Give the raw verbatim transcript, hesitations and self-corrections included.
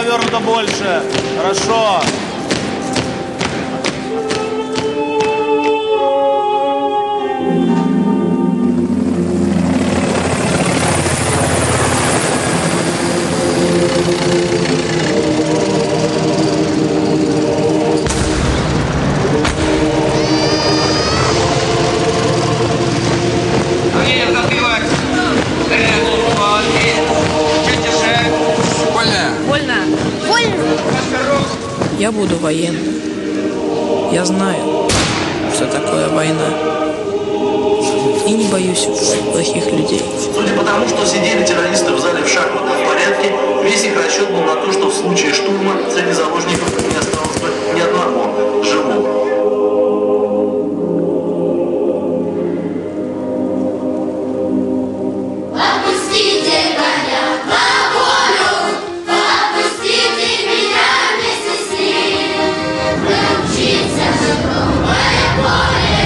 повернуто больше. Хорошо. Я буду военным. Я знаю, что такое война. И не боюсь плохих людей. Судя по тому, что сидели террористы в зале в шахматном порядке, весь их расчет был на то, что в случае штурма среди заложников не осталось бы ни одного живого. Учиться, моя поле.